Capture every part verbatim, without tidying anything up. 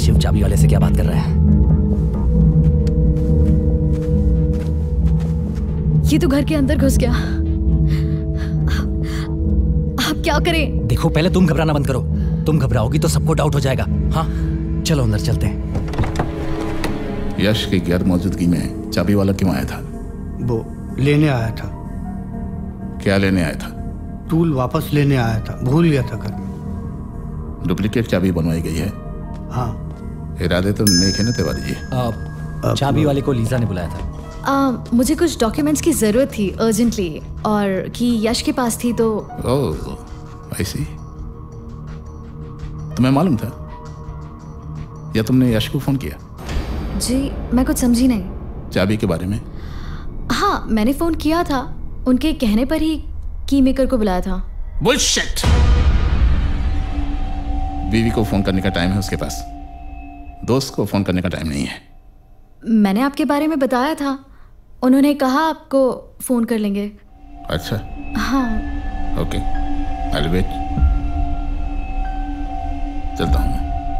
शिव चाबी वाले से क्या बात कर रहा है? ये तो घर के अंदर घुस गया। आप क्या करें? देखो, पहले तुम घबराना बंद करो। तुम घबराओगी तो सबको डाउट हो जाएगा। हाँ, चलो अंदर चलते हैं। यश की गैर मौजूदगी में चाबी वाला क्यों आया था? वो लेने आया था। क्या लेने आया था? टूल वापस लेने आया था, भूल गया था घर में। डुप्लीकेट चाबी बनवाई गई है? हाँ। इरादे तो नेक है ना तिवारी जी? चाबी वाले को लीजा ने बुलाया था। आ, मुझे कुछ डॉक्यूमेंट्स की जरूरत थी अर्जेंटली, और कि यश के पास थी तो। ओह, आई सी। तुम्हें मालूम था या तुमने यश को फोन किया? जी, मैं कुछ समझी नहीं। चाबी के बारे में? हाँ, मैंने फोन किया था, उनके कहने पर ही की मेकर को बुलाया था। बुलशिट! बीवी को फोन करने का टाइम है उसके पास, दोस्त को फोन करने का टाइम नहीं है। मैंने आपके बारे में बताया था, उन्होंने कहा आपको फोन कर लेंगे। अच्छा। हाँ। Okay, I will wait. चलता हूँ।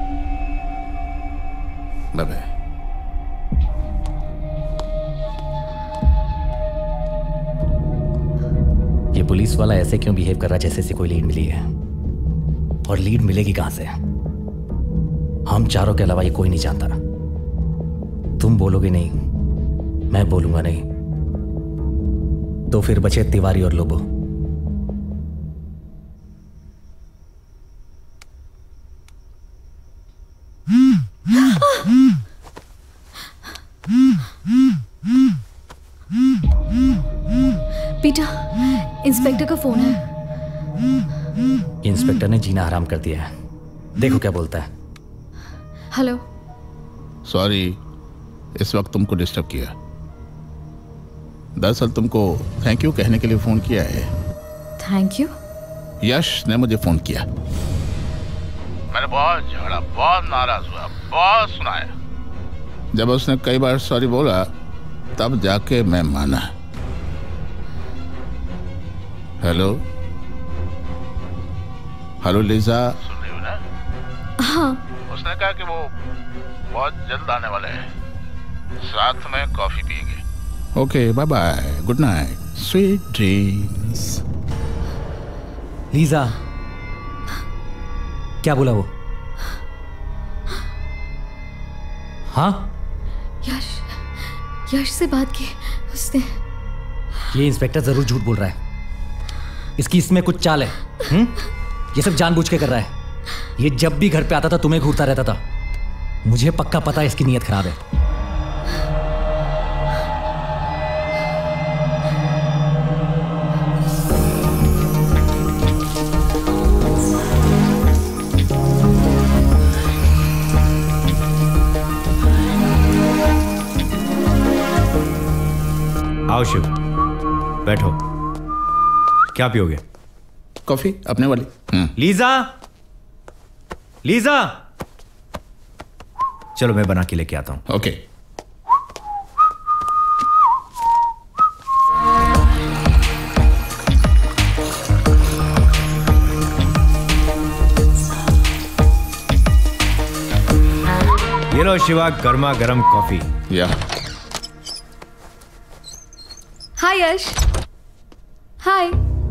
Bye bye. ये पुलिस वाला ऐसे क्यों बिहेव कर रहा है जैसे से कोई लीड मिली है? और लीड मिलेगी कहां से? हम चारों के अलावा ये कोई नहीं जानता। तुम बोलोगे नहीं, मैं बोलूंगा नहीं, तो फिर बचे तिवारी और लोबो। पीटर, इंस्पेक्टर का फोन है। इंस्पेक्टर ने जीना हराम कर दिया है। देखो क्या बोलता है। हेलो। सॉरी, इस वक्त तुमको डिस्टर्ब किया। दरअसल तुमको थैंक यू कहने के लिए फोन किया है। Thank you? यश ने मुझे फोन किया। मैंने बहुत झगड़ा, बहुत नाराज हुआ, बहुत सुनाया। जब उसने कई बार सॉरी बोला तब जाके मैं माना। हेलो हेलो लीजा, सुन रही हो ना? हाँ। उसने कहा कि वो बहुत जल्द आने वाले हैं, साथ में कॉफी पिएंगे। Okay, bye bye, good night, sweet dreams. Lisa, क्या बोला वो? हाँ? यश, यश से बात की उसने। ये इंस्पेक्टर जरूर झूठ बोल रहा है। इसकी इसमें कुछ चाल है। हुँ? ये सब जानबूझ के कर रहा है। ये जब भी घर पे आता था तुम्हें घूरता रहता था। मुझे पक्का पता है इसकी नीयत खराब है। आओ शिव, बैठो। क्या पियोगे? कॉफी अपने वाली। लीजा, लीजा, चलो मैं बना के लेके आता हूं। ओके। ये लो शिवा, गर्मा गर्म कॉफी। या। हाय यश। हाय।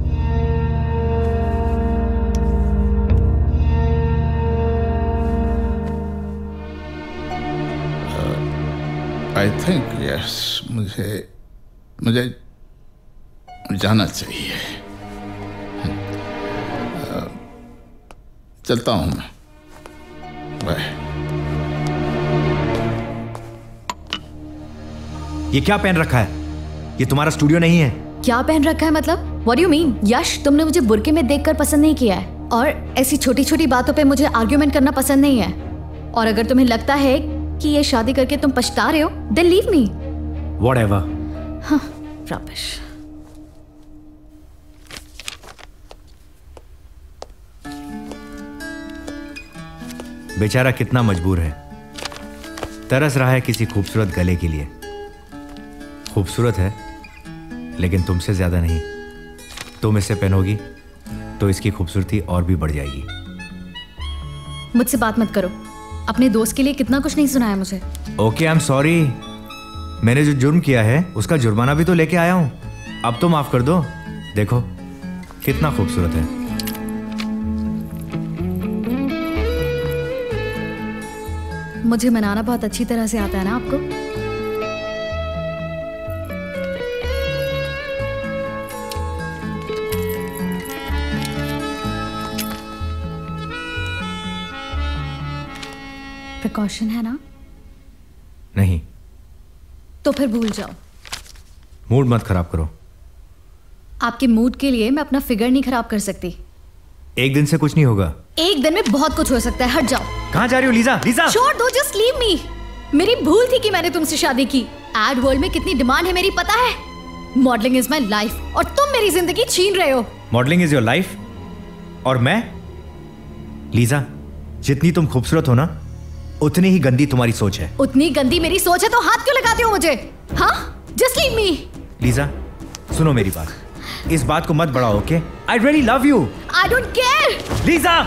आई थिंक यस, मुझे मुझे जाना चाहिए। uh, चलता हूं मैं। बाय। ये क्या पहन रखा है? ये तुम्हारा स्टूडियो नहीं है। क्या पहन रखा है मतलब? What do you mean? यश, तुमने मुझे बुर्के में देखकर पसंद नहीं किया है, और ऐसी छोटी छोटी बातों पे मुझे आर्ग्यूमेंट करना पसंद नहीं है। और अगर तुम्हें लगता है कि ये शादी करके तुम पछता रहे हो, then leave me. Whatever. हाँ, rubbish. बेचारा कितना मजबूर है, तरस रहा है किसी खूबसूरत गले के लिए। खूबसूरत है लेकिन तुमसे ज्यादा नहीं। तुम इसे पहनोगी तो इसकी खूबसूरती और भी बढ़ जाएगी। मुझसे बात मत करो। अपने दोस्त के लिए कितना कुछ नहीं सुनाया मुझे। Okay, I am sorry. मैंने जो जुर्म किया है उसका जुर्माना भी तो लेके आया हूं। अब तो माफ कर दो। देखो कितना खूबसूरत है। मुझे मनाना बहुत अच्छी तरह से आता है ना आपको। प्रिकॉशन है ना? नहीं। तो फिर भूल जाओ। मूड मत खराब करो। आपके मूड के लिए मैं अपना फिगर नहीं खराब कर सकती। एक दिन से कुछ नहीं होगा। एक दिन में बहुत कुछ हो सकता है। हट जाओ। कहाँ जा रही हो लीजा? लीजा छोड़ दो, जस्ट लीव मी। मेरी भूल थी कि मैंने तुमसे शादी की। एड वर्ल्ड में कितनी डिमांड है मेरी पता है। मॉडलिंग इज माई लाइफ और तुम मेरी जिंदगी छीन रहे हो। मॉडलिंग इज योर लाइफ और मैं? लीजा, जितनी तुम खूबसूरत हो ना उतनी ही गंदी तुम्हारी सोच है। उतनी गंदी मेरी सोच है तो हाथ क्यों लगाते हो मुझे? हाँ, जस्ट लीव मी। लीजा सुनो मेरी बात, इस बात को मत बढ़ाओ। Okay, I really love you. I don't care. Lisa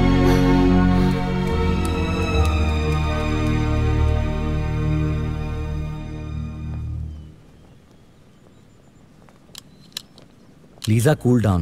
Lisa cool down.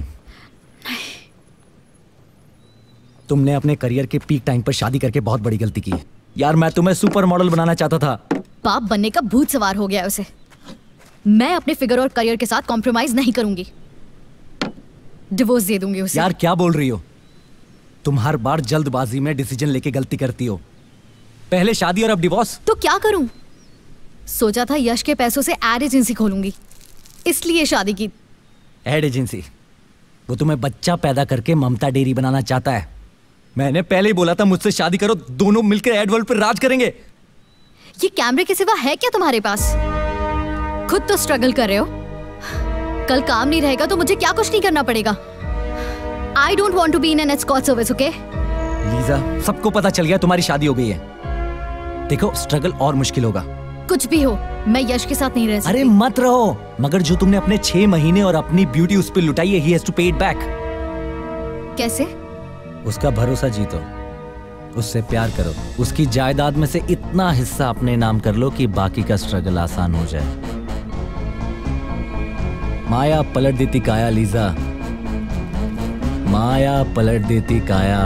तुमने अपने करियर के पीक टाइम पर शादी करके बहुत बड़ी गलती की। यार मैं तुम्हें सुपर मॉडल बनाना चाहता था। बाप बनने का भूत सवार हो गया है उसे। मैं अपने फिगर और करियर के साथ कॉम्प्रोमाइज नहीं करूंगी। डिवोर्स दे दूंगी उसे। यार क्या बोल रही हो तुम? हर बार जल्दबाजी में डिसीजन लेके गलती करती हो। पहले शादी और अब डिवोर्स। तो क्या करूं? सोचा था यश के पैसों से एड एजेंसी खोलूंगी, इसलिए शादी की। Ad agency? वो तुम्हें बच्चा पैदा करके ममता डेयरी बनाना चाहता है। मैंने पहले ही बोला था मुझसे शादी करो, दोनों मिलकर एड वर्ल्ड पर राज करेंगे। ये कैमरे के सिवा है क्या तुम्हारे पास? खुद तो स्ट्रगल कर रहे हो। कल काम नहीं रहेगा तो मुझे क्या कुछ नहीं करना पड़ेगा। I don't want to be in an escort service, okay? Lisa सबको पता चल गया तुम्हारी शादी हो गई है। देखो स्ट्रगल और मुश्किल होगा। कुछ भी हो, मैं यश के साथ नहीं रह सकती। अरे मत रहो, मगर जो तुमने अपने छह महीने और अपनी ब्यूटी उस पर लुटाई है, he has to pay it back। कैसे? उसका भरोसा जीतो, उससे प्यार करो, उसकी जायदाद में से इतना हिस्सा अपने नाम कर लो कि बाकी का स्ट्रगल आसान हो जाए। माया पलट देती काया लीजा, माया पलट देती काया।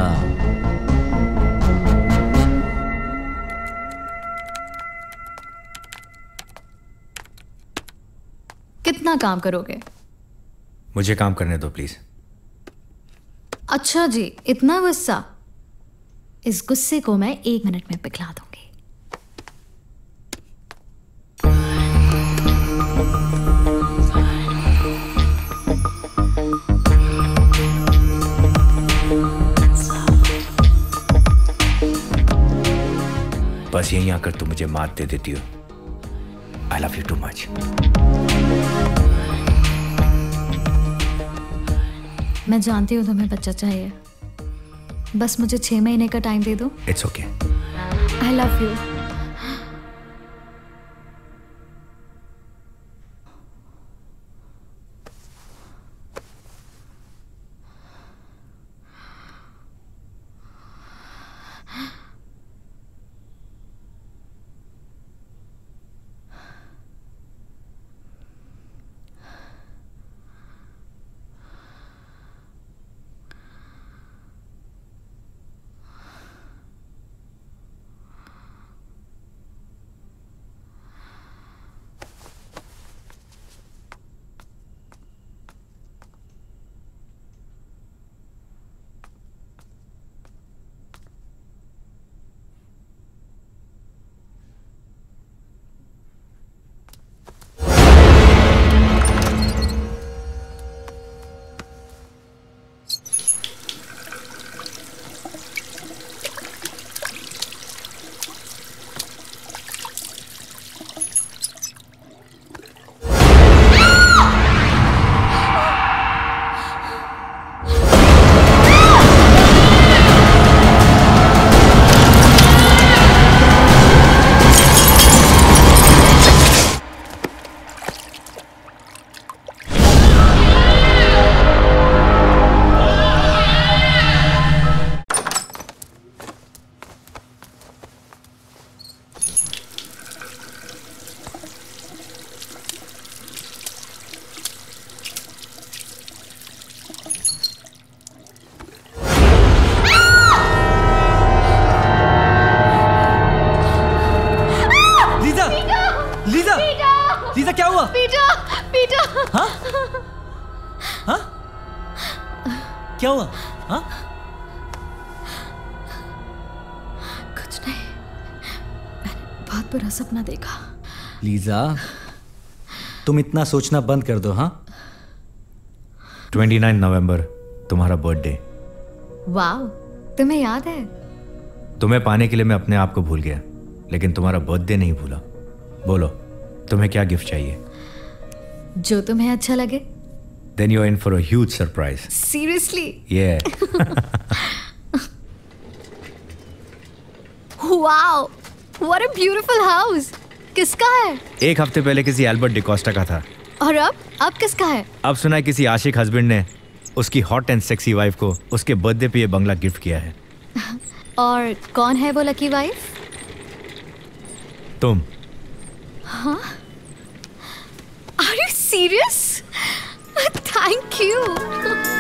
कितना काम करोगे? मुझे काम करने दो प्लीज। अच्छा जी, इतना गुस्सा? इस गुस्से को मैं एक मिनट में पिघला दूंगी। बस यहीं आकर तुम मुझे मात दे देती हो। I love you too much. मैं जानती हूँ तुम्हें बच्चा चाहिए, बस मुझे छह महीने का टाइम दे दो। It's okay. I love you. बहुत बुरा सपना देखा। लीजा, तुम इतना सोचना बंद कर दो। हाँ, ट्वेंटी नाइन नवंबर तुम्हारा बर्थडे। वाह, तुम्हें याद है? तुम्हें पाने के लिए मैं अपने आप को भूल गया, लेकिन तुम्हारा बर्थडे नहीं भूला। बोलो, तुम्हें क्या गिफ्ट चाहिए? जो तुम्हें अच्छा लगे। Then you're in for a huge surprise. Seriously? Yeah. Wow, what a beautiful house. किसका है? एक हफ्ते पहले किसी एल्बर्ट डिकोस्टा का था। और अब अब किसका है? अब सुना है किसी आशिक हस्बैंड ने उसकी हॉट एंड सेक्सी वाइफ को उसके बर्थडे पे ये बंगला गिफ्ट किया है। और कौन है वो लकी वाइफ? तुम। हाँ? Are you serious? Thank you.